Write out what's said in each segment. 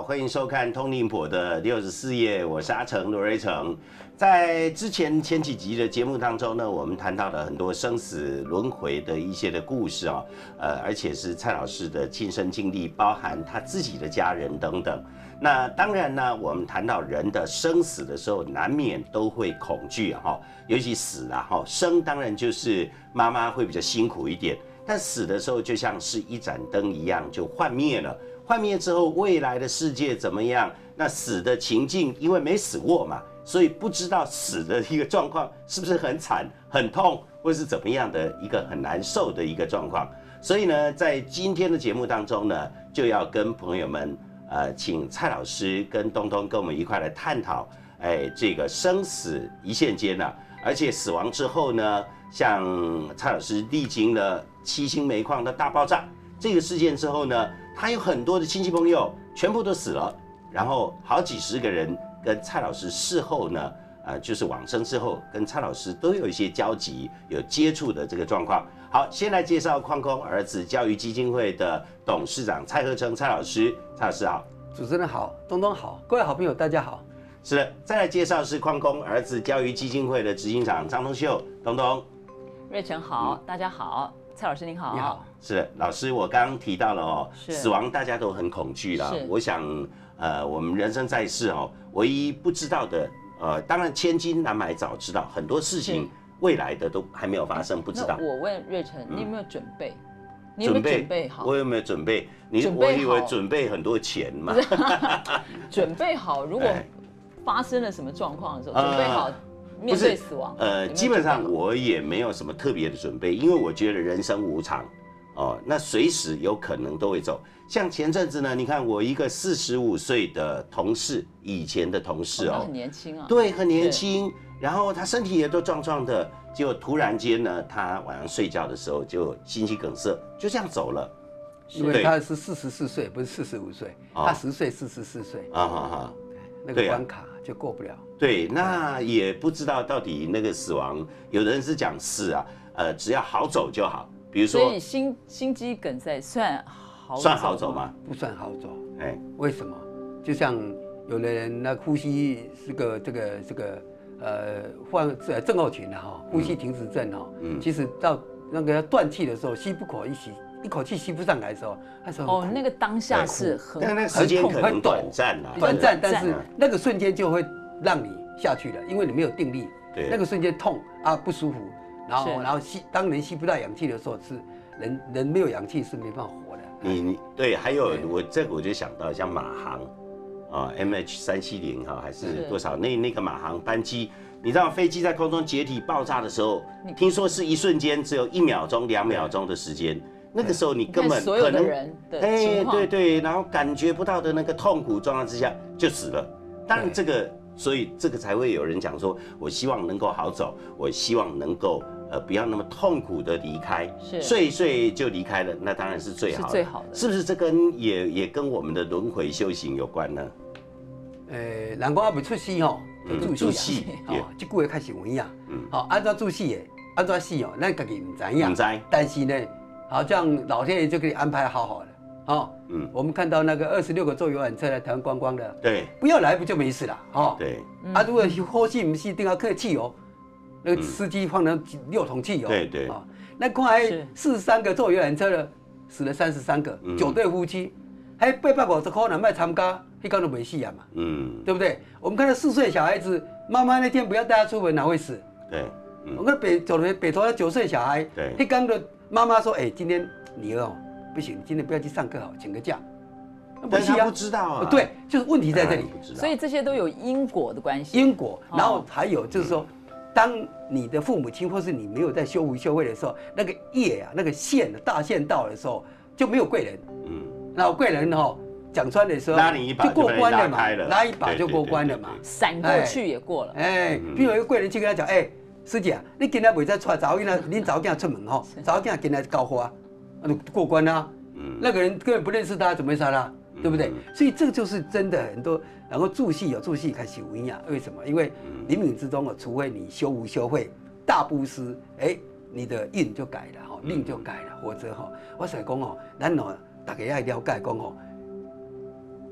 好，欢迎收看《通灵婆的64页》，我是阿成罗瑞成。在之前前几集的节目当中呢，我们谈到了很多生死轮回的一些的故事啊，而且是蔡老师的亲身经历，包含他自己的家人等等。那当然呢，我们谈到人的生死的时候，难免都会恐惧哈，尤其死了哈，生当然就是妈妈会比较辛苦一点，但死的时候就像是一盏灯一样，就幻灭了。幻灭之后，未来的世界怎么样？那死的情境，因为没死过嘛，所以不知道死的一个状况是不是很惨、很痛，或是怎么样的一个很难受的一个状况。所以呢，在今天的节目当中呢，就要跟朋友们，请蔡老师跟东东跟我们一块来探讨，这个生死一线间啊，而且死亡之后呢，像蔡老师历经了7星煤矿的大爆炸这个事件之后呢，他有很多的亲戚朋友全部都死了，然后好几十个人跟蔡老师事后呢，就是往生之后跟蔡老师都有一些交集、有接触的这个状况。好，先来介绍矿工儿子教育基金会的董事长蔡和成蔡老师，蔡老师好。 主持人好，东东好，各位好朋友大家好。 是的，再来介绍是矿工儿子教育基金会的执行长张东秀，东东。 瑞成好，大家好。蔡老师您好， 你好。 是老师，我刚刚提到了哦，死亡大家都很恐惧啦。我想，我们人生在世哦，唯一不知道的，当然千金难买早知道，很多事情未来的都还没有发生，不知道。 我问瑞成，你有没有准备？你有没有准备好？ 我有没有准备？我以为准备很多钱嘛。 准备好，如果发生了什么状况的时候，准备好。面对死亡， 基本上我也没有什么特别的准备，因为我觉得人生无常，哦，那随时有可能都会走。像前阵子呢，你看我一个45岁的同事，以前的同事哦， 很年轻啊， 对，很年轻，然后他身体也都壮壮的，结果突然间呢，他晚上睡觉的时候就心肌梗塞，就这样走了。 因为他是44岁，不是45岁，他10岁44岁那个关卡就过不了。 对，那也不知道到底那个死亡，有的人是讲死啊，只要好走就好。比如说， 所以心肌梗塞算好走吗？ 不算好走。为什么？就像有的人那呼吸是个患症候群的哈，呼吸停止症哈，其实到那个要断气的时候，吸不可一吸。一口气吸不上来的时候， 那个当下是但那个时间可能短暂啊， 短暂，但是那个瞬间就会让你下去了，因为你没有定力，那个瞬间痛啊不舒服，然后当人吸不到氧气的时候，是人没有氧气是没办法活的。 你对，还有我就想到像马航啊 MH370哈还是多少那个马航班机。你知道飞机在空中解体爆炸的时候，听说是一瞬间，只有1秒钟、2秒钟的时间。那个时候你根本所有的人的情况， 对，然后感觉不到的那个痛苦状况之下就死了。当然所以这个才会有人讲说，我希望能够好走，我希望能够不要那么痛苦的离开，睡一睡就离开了，那当然是最好的。 是最好的。 是不是这也跟我们的轮回修行有关呢？ 人讲还没出世吼，注死哦，这句话开始有影。好，按照注死的，按照死哦，咱自己唔知影。 唔知。 但是呢，好像老天爷就给你安排好好的。我们看到那个26个坐游览车来台湾观光的， 对， 不要来不就没事了。 对。 如果后续不是一定要客汽油，那个司机放了6桶汽油。 对。 那看来43个坐游览车的，死了33个，9对夫妻，还850块人卖参加。一刚都没戏啊嘛，对不对？我们看到4岁小孩子，妈妈那天不要带他出门，哪会死？ 对， 我看北投的9岁小孩， 对， 一刚的妈妈说，今天女儿不行，今天不要去上课好，请个假。 但是他不知道啊， 对，就是问题在这里。 所以这些都有因果的关系。 因果，然后还有就是说，当你的父母亲或是你没有在修福修慧的时候，那个业啊，那个线大线到的时候，就没有贵人。然后贵人讲穿的时候， 拉你一把就过关了嘛， 拉一把就过关了嘛， 闪过去也过了。 比如有一个贵人去跟他讲，师姐，你今天袂再出来，早囡仔，恁早囝出门吼，早囝今天交花，就过关啦。那个人根本不认识他，怎么会杀他？对不对？所以这个就是真的很多，然后助戏开始有影响，为什么？因为冥冥之中除非你修无修慧，大布施，你的运就改了命就改了，否则我想讲咱大家要了解讲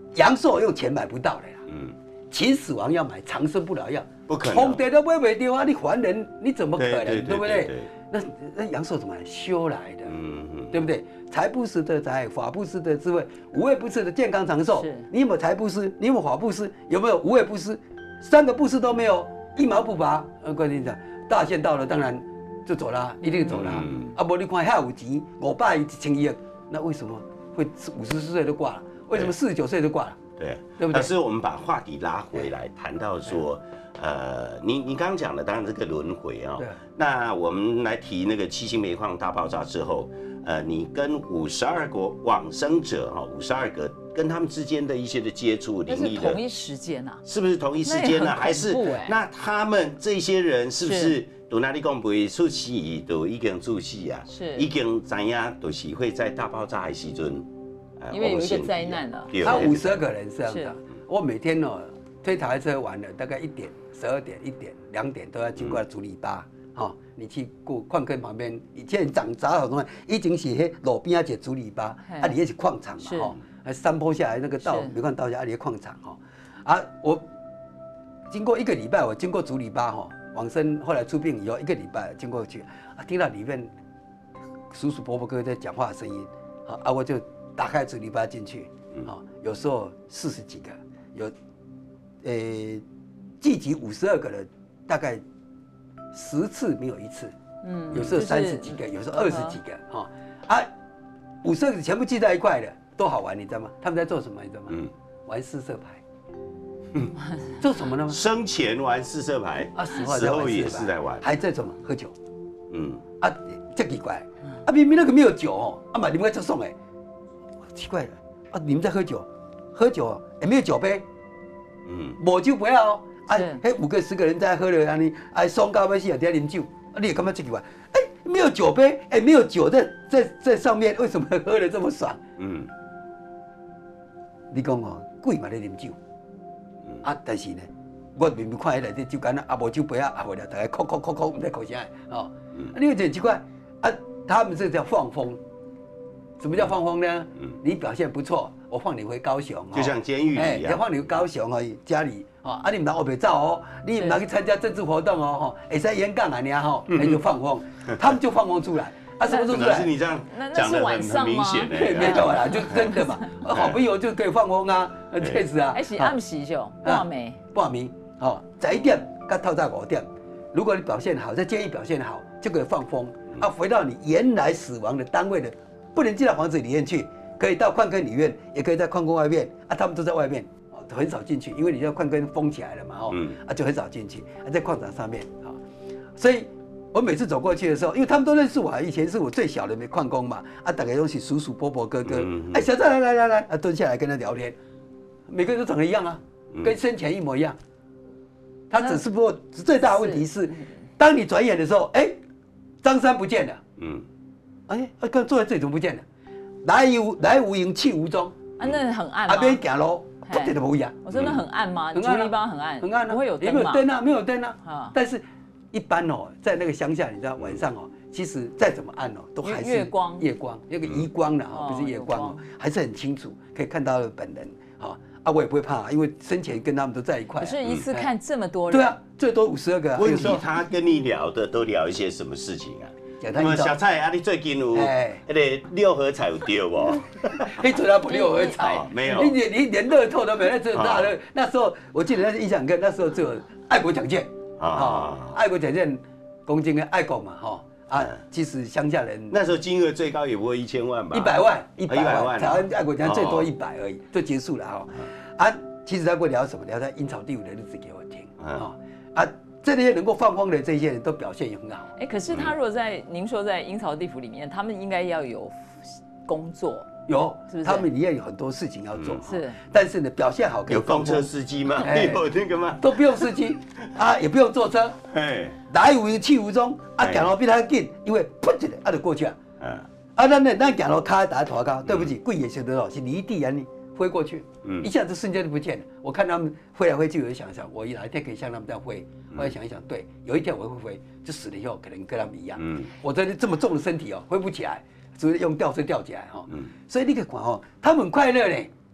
阳寿用钱买不到的啦。秦始皇要买长生不老药， 不可能， 皇帝都买不掉啊！你还人，你怎么可能？对不对？ 对， 那阳寿怎么来修来的？对不对？财不思得财，法不思得智慧，无畏不施的健康长寿。你有没有财不思？你有没有法不思？有没有无畏不施？3个不施都没有，一毛不拔。关键讲大限到了，当然就走了，一定走了。啊，不，你看遐有钱，500、1000亿，那为什么会54岁就挂了？为什么49岁就挂了？对不对？ 但是我们把话题拉回来，谈到说，你刚刚讲的，当然这个轮回啊，那我们来提那个七星煤矿大爆炸之后，你跟52个往生者哈，52个跟他们之间的一些的接触， 那是同一时间啊？ 是不是同一时间呢？还是那他们这些人是不是？都哪里讲不出戏，都已经出戏啊？ 是， 已经知影都是会在大爆炸的时阵。 因为有一个灾难了， 他52个人是这样的。我每天哦推塔车完了，大概1点、12点、1点、2点都要经过竹篱笆。哈，你去过矿坑旁边，以前长杂好东西，已经是迄路边啊一竹篱笆，啊，里面是矿场嘛，哈，山坡下来那个道，煤矿道下，啊，里面矿场哈。啊，我经过1个礼拜，我经过竹篱笆哈，往生后来出殡以后1个礼拜经过去，啊，听到里面叔叔伯伯哥在讲话的声音，啊，我就打开竹篱笆进去，有时候40几个，有，聚集52个人，大概10次没有1次，有时候30几个，有时候20几个，哈，啊，50个全部聚在一块的，多好玩，你知道吗？他们在做什么，你知道吗？玩4色牌，做什么呢？ 生前玩4色牌，啊，死后也是在玩， 还在什么？喝酒，啊，这奇怪，啊，明明那个没有酒哦，啊嘛，你们在这送哎。奇怪了啊！你们在喝酒，也没有酒杯，我就不要哦。啊，那5个10个人在喝了，你啊，爽到要死啊，在啉酒，啊，你也感觉奇怪，哎，没有酒杯，哎，没有酒在上面，为什么喝得这么爽？你讲哦，鬼嘛在啉酒，啊，但是呢，我明明看起来这酒干啊，无酒杯啊，无了，大家哭，唔知哭啥哦。你有点奇怪啊，他们这叫放风。什么叫放风呢？你表现不错，我放你回高雄， 就像监狱一样， 放你回高雄哦，家里啊，你唔能后边走哦，你唔能去参加政治活动哦，会使演讲啊，你哈，那就放风，他们就放风出来，啊，什么时候出来？ 是你这样讲的很明显哎，没有啦，就真的嘛，好朋友就可以放风啊，确实啊， 是暗时就半暝， 哦，1点到透早5点，如果你表现好，在监狱表现好，就可以放风啊，回到你原来死亡的单位的。不能进到房子里面去，可以到矿坑里面，也可以在矿工外面啊，他们都在外面，很少进去，因为你要矿坑封起来了嘛，啊就很少进去，在矿场上面啊，所以我每次走过去的时候，因为他们都认识我，以前是我最小的矿工嘛，啊大概都是叔叔伯伯哥哥，哎小张来，啊蹲下来跟他聊天，每个人都长得一样啊，跟生前一模一样，他只是不过最大的问题是，当你转眼的时候，哎，张三不见了，哎，刚坐在这里怎么不见了？来无影去无踪。 啊，那很暗吗？ 那边走路，不觉得不一样。 我真的很暗吗？竹篱笆很暗， 很暗， 不会有灯吗？ 没有灯啊。但是，一般哦，在那个乡下，你知道晚上哦，其实再怎么暗哦，都还是夜光，那个余光的哈，不是夜光哦，还是很清楚，可以看到本人。哈啊，我也不会怕，因为生前跟他们都在一块。 可是一次看这么多人。 对啊，最多52个。 问题他跟你聊的都聊一些什么事情啊？那么小蔡啊，你最近有那个6合彩有丢不？ 你做到不6合彩？ 没有， 你连乐透都没有，那只有大乐。那时候我记得那是印象深，那时候只有爱国奖券啊，爱国奖券公斤的爱国嘛哈啊，其实乡下人那时候金额最高也不会1000万吧 ？100万，台湾爱国奖券最多100而已，就结束了哈。啊，其实他跟我聊什么？聊他阴曹地府的日子给我听啊。这些能够放风的这些人都表现也很好。 可是他如果您说在阴曹地府里面，他们应该要有工作， 有，是不是？他们也有很多事情要做， 是。 但是呢，表现好可以有公车司机吗？有那个吗？ 都不用司机啊，也不用坐车，来无影去无踪啊，走路比他紧，因为噗一下就过去了。啊，咱走路卡打拖高，对不起，贵也晓得哦，是离地啊你。飞过去，一下子瞬间就不见了。我看他们飞来飞去，我就想一想，我哪一天可以像他们这样飞？后来想一想，对，有一天我会飞，就死了以后可能跟他们一样。我这么重的身体哦，飞不起来，只是用吊车吊起来哈。所以你可以看哦，他们很快乐呢，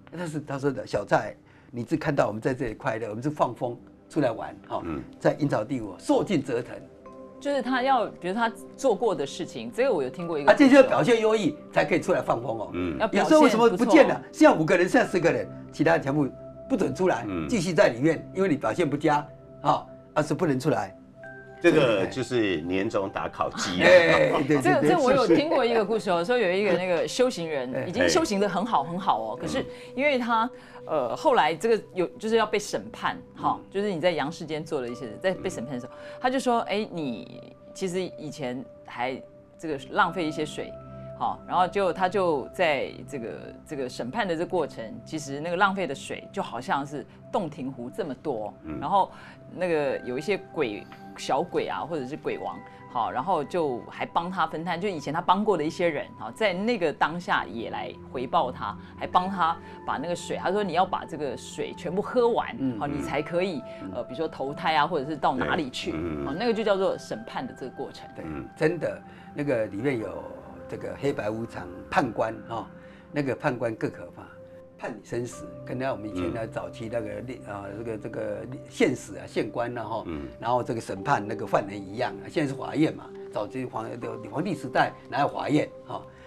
但是他说的小蔡，你是看到我们在这里快乐，我们是放风出来玩，在阴曹地府受尽折腾。 就是他要，比如他做过的事情，这个我有听过一个。 这就表现优异才可以出来放风哦。有时候为什么不见了？现在5个人，现在10个人，其他全部不准出来，继续在里面，因为你表现不佳，是不能出来。 这个就是年终打考绩。 这我有听过一个故事哦，说有一个那个修行人已经修行得很好很好哦，可是因为他后来这个就是要被审判，就是你在阳世间做了一些，在被审判的时候，他就说，你其实以前还这个浪费一些水。然后他就在这个审判的这过程，其实那个浪费的水就好像是洞庭湖这么多，然后那个有一些小鬼啊，或者是鬼王，然后就还帮他分摊，就以前他帮过的一些人，在那个当下也来回报他，还帮他把那个水，他说你要把这个水全部喝完，你才可以比如说投胎啊，或者是到哪里去，那个就叫做审判的这个过程。 对，真的那个里面有。这个黑白无常判官那个判官更可怕，判你生死，跟我们以前的早期那个这个县使啊、县官然后这个审判那个犯人一样现在是法院嘛，早期皇帝时代哪有法院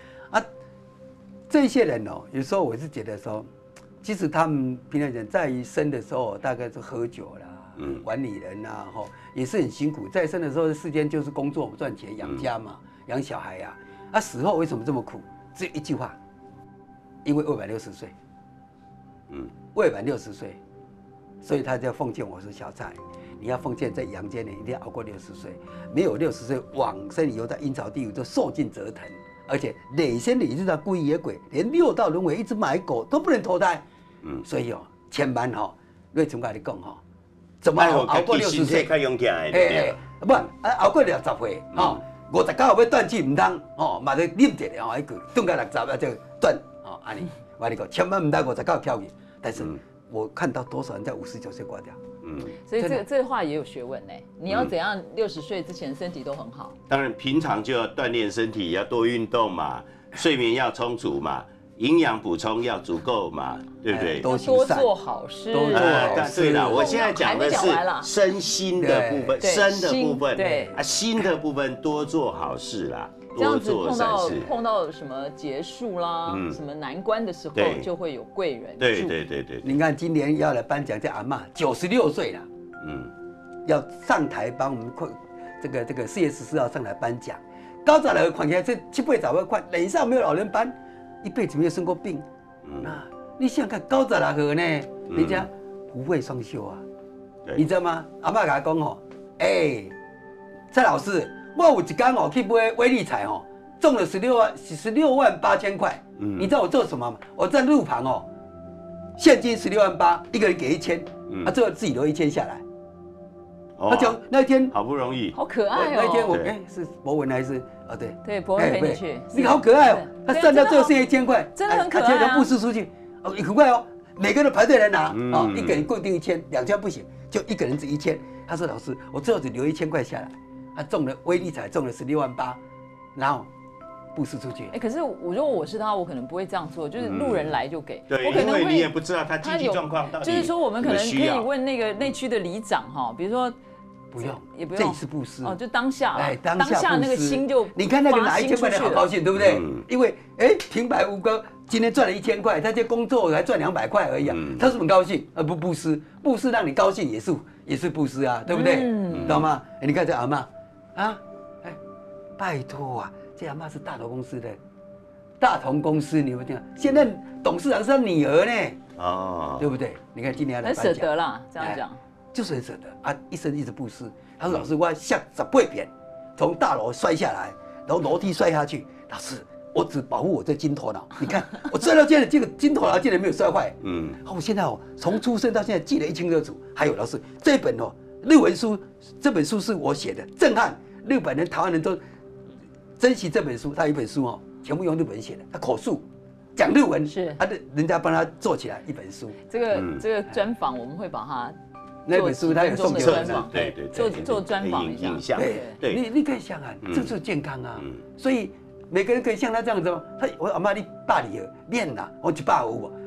这些人有时候我是觉得说，其实他们平常人在生的时候大概是喝酒啦，管理人啊也是很辛苦，在生的时候世间就是工作赚钱养家嘛，养小孩啊。死后为什么这么苦？只有一句话，因为未满60岁，未满60岁，所以他就奉劝我说：“小蔡，你要奉劝在阳间人一定要熬过60岁，没有60岁往生以后在阴曹地府就受尽折腾，而且累生累世的孤野鬼，连6道轮回一只买狗都不能投胎。所以千万瑞从跟你讲怎么熬过60岁？不熬过60岁59要断气唔通嘛就啉一个一句，断到60就断安尼。我跟你讲，千万唔得59跳去。但是我看到多少人在59岁挂掉。 所以这话也有学问呢。你要怎样60岁之前身体都很好？ 当然，平常就要锻炼身体，要多运动嘛，睡眠要充足嘛。营养补充要足够嘛，对不对？ 多做好事。 对了，我现在讲的是身心的部分，身的部分，对心的部分多做好事啦，多做善事。 碰到什么结束啦，什么难关的时候，就会有贵人助。 对。 你看今年要来颁奖，这阿嬷96岁了，要上台帮我们这个4月14号上来颁奖。高早来看起来这7、8早会快，脸上没有老人斑。一辈子没有生过病，你想看高早来河呢？人家福慧双修啊，你知道吗？阿嬷跟他讲蔡老师，我有一天去买威力彩中了16万8千块，你知道我做什么吗？我在路旁现金16万8，一个人给1000，最后自己留1000下来。他讲那一天好不容易， 好可爱那一天我是博文还是对博文陪你去， 你好可爱他算到最后剩1000块， 真的很可爱而且布施出去很快每个人排队来拿一个人固定1000，2000不行，就一个人只1000。他说老师，我最后只留1000块下来，他中了威力彩中了16万8，然后布施出去。 可是如果我是他，我可能不会这样做，就是路人来就给。 对， 我可能会因为你也不知道他经济状况到底。 就是说我们可能可以问那个内区的里长比如说。 不用， 也不用， 这一次布施就当下， 当下那个心就， 你看那个拿1000块的好高兴，对不对？因为平白无故今天赚了1000块，他这工作还赚200块而已他是很高兴，不布施，布施让你高兴也是布施啊，对不对？知道吗？你看这阿嬷拜托啊，这阿嬷是大同公司的，大同公司你有没有听到？现在董事长是他女儿呢，对不对？你看今年很舍得啦，这样讲。 就是很舍得一生一直布施。他说：“老师，我下18遍，从大楼摔下来，然后楼梯摔下去。老师，我只保护我这金头脑。你看，我摔到这个金头脑竟然没有摔坏。我现在从出生到现在记得一清二楚。还有老师，这本日文书，这本书是我写的，震撼日本人、台湾人都珍惜这本书。他有一本书全部用日本写的，他口述。”讲日文是人家帮他做起来一本书。 这个专访我们会把它。 那本书他有送给我，对， 做专访影像， 对，你可以想这就是健康啊。所以每个人可以像他这样子吗？我阿妈你8里练啦，我150，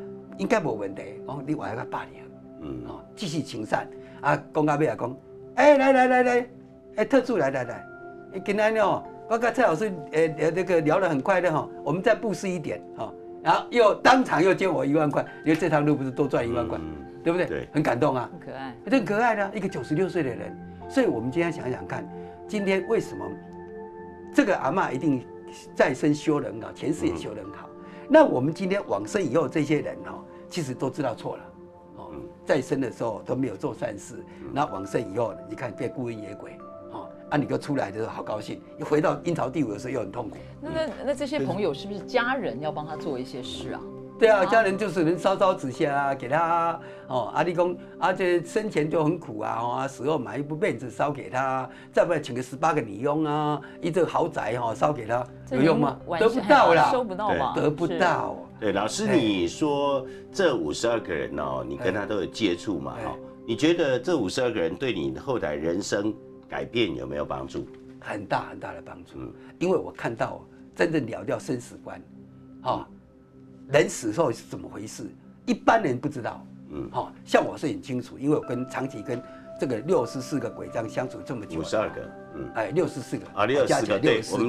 应该无问题。讲你活到100年，继续行善啊。讲到尾啊，讲，来，特助来，今天哦，我跟蔡老师那个聊得很快乐哈，我们再布施一点哈，然后当场又借我1万块，因为这趟路不是多赚1万块，对不对？ 对， 很感动啊， 很可爱， 这很可爱的一个96岁的人。所以我们今天想想看，今天为什么这个阿嬷一定再生修得很好，前世也修得很好。那我们今天往生以后，这些人哦，其实都知道错了，在生的时候都没有做善事，然后往生以后，你看变孤魂野鬼，你就出来的时候好高兴，一回到阴曹地府的时候又很痛苦。 那这些朋友是不是家人要帮他做一些事啊？ 对啊，家人就是能烧纸钱啊，给他你讲这生前就很苦啊，死后买一部被子烧给他，再不然请个18个女佣啊，一个豪宅烧给他，有用吗？得不到啦， 收不到嘛， 得不到。 对，老师你说这52个人你跟他都有接触嘛你觉得这52个人对你后来人生改变有没有帮助？ 很大很大的帮助，因为我看到真正了掉生死观，人死后是怎么回事，一般人不知道。像我是很清楚，因为我长期跟这个64个鬼障相处这么久。 52个 ，64个啊，64个，对，我们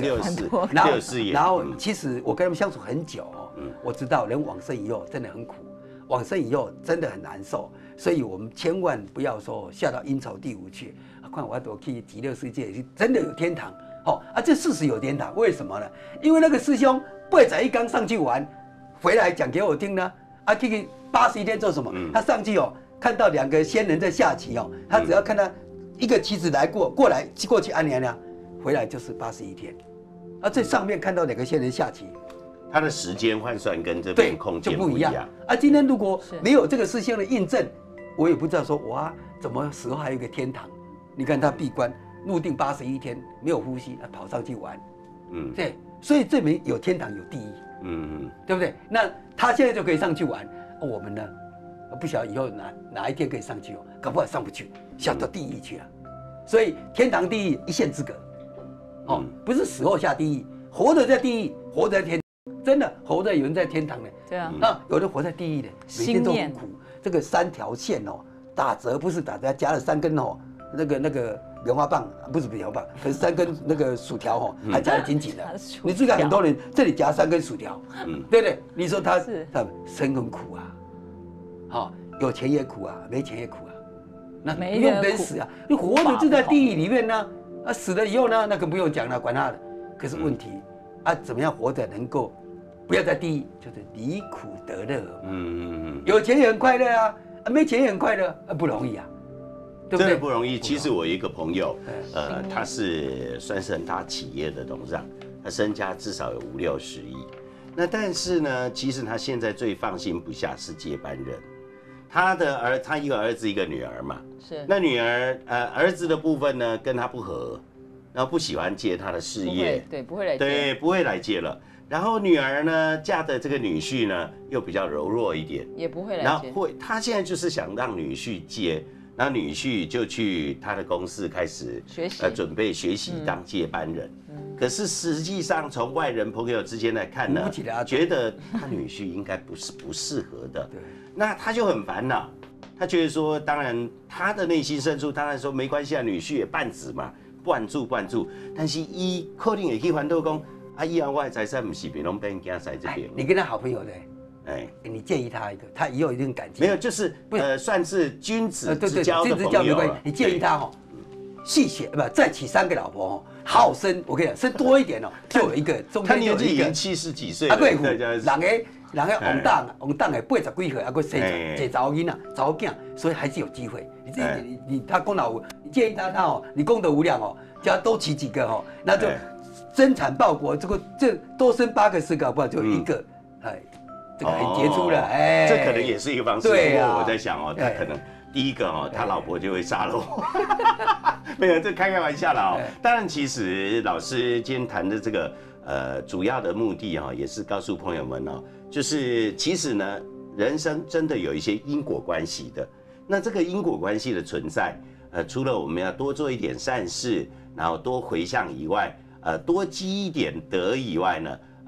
64， 然后其实我跟他们相处很久我知道人往生以后真的很苦，往生以后真的很难受，所以我们千万不要说下到阴曹地府去。看我要去极乐世界，真的有天堂这事实有天堂，为什么呢？因为那个师兄811刚上去玩。回来讲给我听呢，去81天做什么？他上去看到2个仙人在下棋他只要看到一个棋子过去安娘，回来就是81天，在上面看到2个仙人下棋， 他的时间换算跟这边空间不一样。 今天如果没有这个师兄的印证，我也不知道说怎么死后还有一个天堂？你看他闭关入定81天，没有呼吸，跑上去玩，对，所以证明有天堂有地狱。对不对？那他现在就可以上去玩，我们呢？不晓得以后哪一天可以上去搞不好上不去，下到地狱去了。所以天堂地狱一线之隔，不是死后下地狱，活着在地狱，活着在天堂，真的活着有人在天堂呢。 对啊， 有人活在地狱的，每天都很苦。这个3条线打折不是打折，加了3根那个棉花棒，不是棉花棒，可是3根那个薯条还夹得紧紧的。你知道很多人这里夹3根薯条，对不对？你说他生很苦有钱也苦没钱也苦那不用等死你活着就在地狱里面呢，死了以后呢，那个不用讲了，管他的。可是问题怎么样活着能够不要在地狱，就是离苦得乐。有钱也很快乐没钱也很快乐不容易真的不容易。其实我有一个朋友，他算是很大企业的董事长，他身家至少有50-60亿。那但是呢，其实他现在最放心不下是接班人。他一个儿子一个女儿嘛，是。那女儿儿子的部分呢跟他不合，然后不喜欢接他的事业， 不会来接， 对，不会来接了。然后女儿呢嫁的这个女婿呢又比较柔弱一点， 也不会来接。 然后他现在就是想让女婿接。然后女婿就去他的公司开始学习，准备学习当接班人。可是实际上从外人朋友之间来看呢，觉得他女婿应该不适合的。那他就很烦恼，他觉得说，当然他的内心深处当然说没关系女婿也半子嘛，半住。但是伊可能也可以还到讲，以后我的财产不是别人被人家在这边。 你跟他好朋友的。你建议他一个，他以后一定感激。 没有，就是算是君子之交的朋友了。 你建议他细选再娶3个老婆好好生。我跟你讲，生多一点就有一个中间就有一个。他年纪已经70几岁了。 人个红党的80几岁，还佫生一个查某囡仔、查某囝，所以还是有机会。他功劳，你建议他你功德无量只要多娶几个那就增产报国。这多生8个10个，不好就有一个这个很杰出了， 这可能也是一个方式。对啊，我在想他可能第一个他老婆就会杀了我，没有，这开玩笑了当然，其实老师今天谈的这个主要的目的也是告诉朋友们就是其实呢，人生真的有一些因果关系的。那这个因果关系的存在，除了我们要多做一点善事，然后多回向以外，多积一点德以外呢。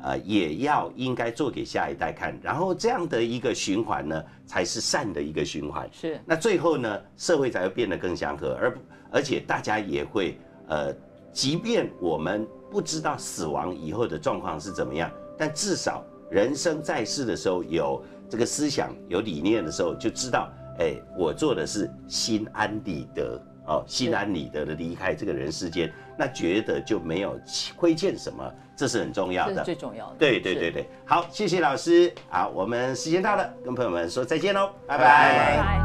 也要应该做给下一代看，然后这样的一个循环呢，才是善的一个循环。 是， 那最后呢，社会才会变得更祥和，而且大家也会即便我们不知道死亡以后的状况是怎么样，但至少人生在世的时候有这个思想、有理念的时候，就知道，我做的是心安理得。心安理得的离开这个人世间，那觉得就没有亏欠什么，这是很重要的， 这是最重要的。 对，好，谢谢老师，好，我们时间到了，跟朋友们说再见喽，拜拜。